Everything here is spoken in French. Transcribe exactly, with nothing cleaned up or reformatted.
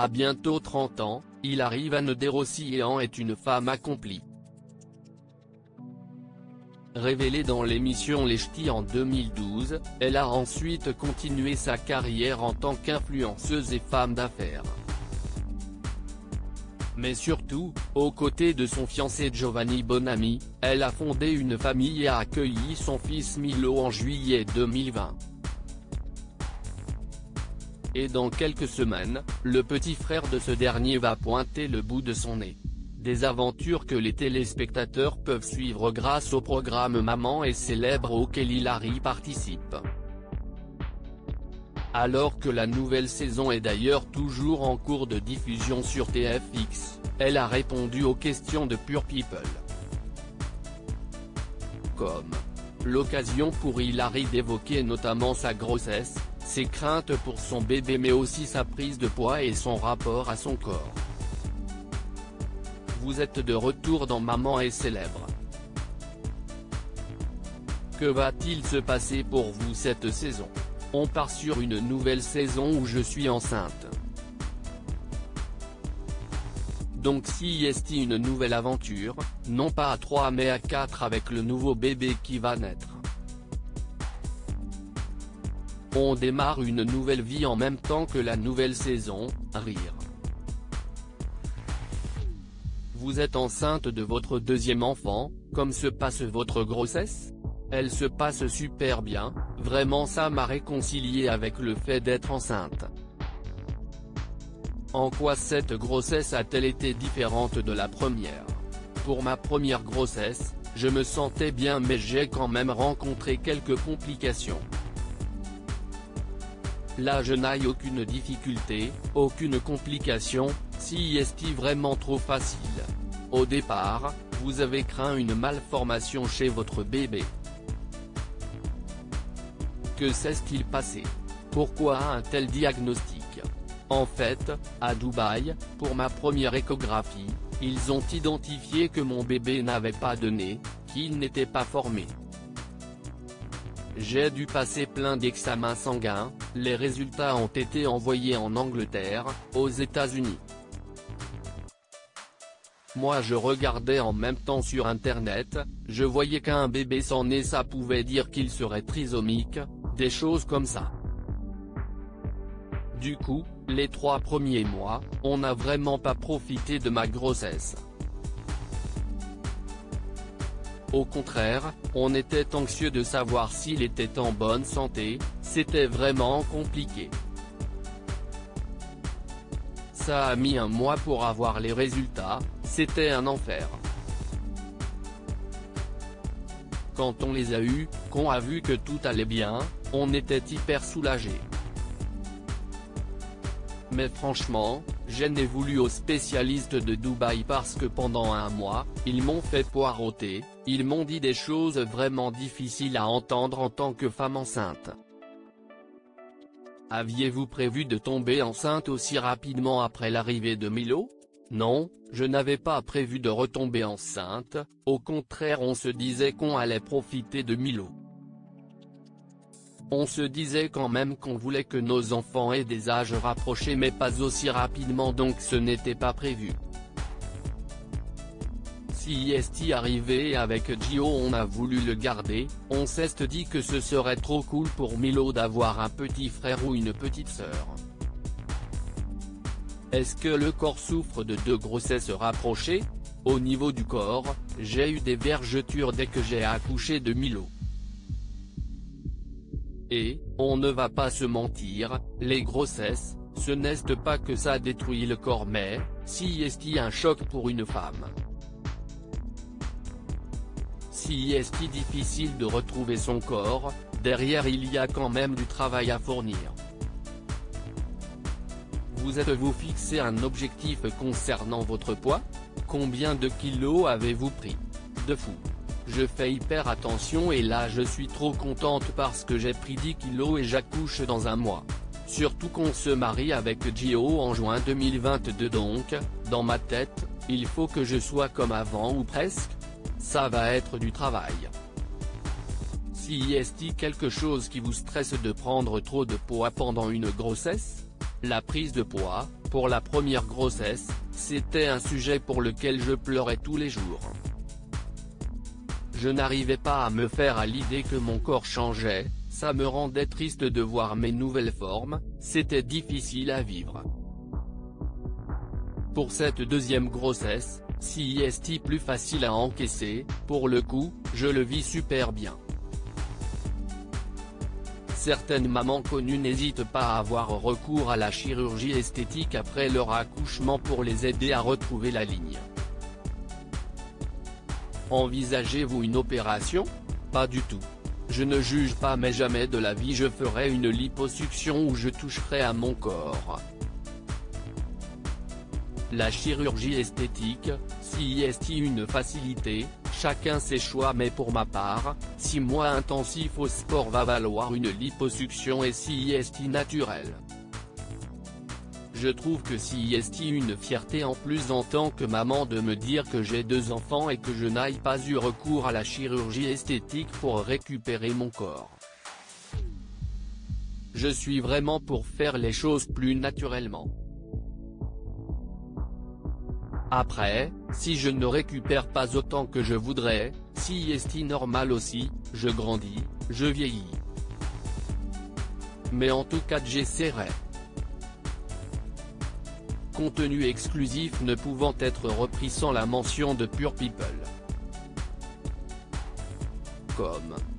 À bientôt trente ans, Hilary Van der Océan est une femme accomplie. Révélée dans l'émission Les Ch'tis en deux mille douze, elle a ensuite continué sa carrière en tant qu'influenceuse et femme d'affaires. Mais surtout, aux côtés de son fiancé Giovanni Bonami, elle a fondé une famille et a accueilli son fils Milo en juillet deux mille vingt. Et dans quelques semaines, le petit frère de ce dernier va pointer le bout de son nez. Des aventures que les téléspectateurs peuvent suivre grâce au programme Maman est célèbre auquel Hilary participe. Alors que la nouvelle saison est d'ailleurs toujours en cours de diffusion sur T F X, elle a répondu aux questions de Pure People. Comme l'occasion pour Hilary d'évoquer notamment sa grossesse, ses craintes pour son bébé mais aussi sa prise de poids et son rapport à son corps. Vous êtes de retour dans Maman est célèbre. Que va-t-il se passer pour vous cette saison? On part sur une nouvelle saison où je suis enceinte. Donc si est une nouvelle aventure, non pas à trois mais à quatre avec le nouveau bébé qui va naître. On démarre une nouvelle vie en même temps que la nouvelle saison, rire. Vous êtes enceinte de votre deuxième enfant, comme se passe votre grossesse? Elle se passe super bien, vraiment ça m'a réconcilié avec le fait d'être enceinte. En quoi cette grossesse a-t-elle été différente de la première? Pour ma première grossesse, je me sentais bien mais j'ai quand même rencontré quelques complications. Là je n'ai aucune difficulté, aucune complication, si est-il vraiment trop facile? Au départ, vous avez craint une malformation chez votre bébé. Que s'est-il passé? Pourquoi un tel diagnostic? En fait, à Dubaï, pour ma première échographie, ils ont identifié que mon bébé n'avait pas de nez, qu'il n'était pas formé. J'ai dû passer plein d'examens sanguins, les résultats ont été envoyés en Angleterre, aux États-Unis. Moi je regardais en même temps sur internet, je voyais qu'un bébé sans nez ça pouvait dire qu'il serait trisomique, des choses comme ça. Du coup, les trois premiers mois, on n'a vraiment pas profité de ma grossesse. Au contraire, on était anxieux de savoir s'il était en bonne santé, c'était vraiment compliqué. Ça a mis un mois pour avoir les résultats, c'était un enfer. Quand on les a eus, qu'on a vu que tout allait bien, on était hyper soulagés. Mais franchement, je n'ai voulu aux spécialistes de Dubaï parce que pendant un mois, ils m'ont fait poireauter, ils m'ont dit des choses vraiment difficiles à entendre en tant que femme enceinte. Aviez-vous prévu de tomber enceinte aussi rapidement après l'arrivée de Milo? Non, je n'avais pas prévu de retomber enceinte, au contraire on se disait qu'on allait profiter de Milo. On se disait quand même qu'on voulait que nos enfants aient des âges rapprochés mais pas aussi rapidement donc ce n'était pas prévu. Si est arrivé avec Gio on a voulu le garder, on s'est dit que ce serait trop cool pour Milo d'avoir un petit frère ou une petite sœur. Est-ce que le corps souffre de deux grossesses rapprochées? Au niveau du corps, j'ai eu des vergetures dès que j'ai accouché de Milo. Et, on ne va pas se mentir, les grossesses, ce n'est pas que ça détruit le corps mais, si est un choc pour une femme. Si est difficile de retrouver son corps, derrière il y a quand même du travail à fournir. Vous êtes-vous fixé un objectif concernant votre poids? Combien de kilos avez-vous pris? De fou. Je fais hyper attention et là je suis trop contente parce que j'ai pris dix kilos et j'accouche dans un mois. Surtout qu'on se marie avec Gio en juin deux mille vingt-deux donc, dans ma tête, il faut que je sois comme avant ou presque. Ça va être du travail. Si est quelque chose qui vous stresse de prendre trop de poids pendant une grossesse? La prise de poids, pour la première grossesse, c'était un sujet pour lequel je pleurais tous les jours. Je n'arrivais pas à me faire à l'idée que mon corps changeait, ça me rendait triste de voir mes nouvelles formes, c'était difficile à vivre. Pour cette deuxième grossesse, si est plus facile à encaisser, pour le coup, je le vis super bien. Certaines mamans connues n'hésitent pas à avoir recours à la chirurgie esthétique après leur accouchement pour les aider à retrouver la ligne. Envisagez-vous une opération? Pas du tout. Je ne juge pas, mais jamais de la vie je ferai une liposuction où je toucherai à mon corps. La chirurgie esthétique, si est une facilité, chacun ses choix, mais pour ma part, six mois intensifs au sport va valoir une liposuction et si est naturelle. Je trouve que si est une fierté en plus en tant que maman de me dire que j'ai deux enfants et que je n'aille pas eu recours à la chirurgie esthétique pour récupérer mon corps. Je suis vraiment pour faire les choses plus naturellement. Après, si je ne récupère pas autant que je voudrais, si est normal aussi, je grandis, je vieillis. Mais en tout cas j'essaierai. Contenu exclusif ne pouvant être repris sans la mention de Pure People. Comme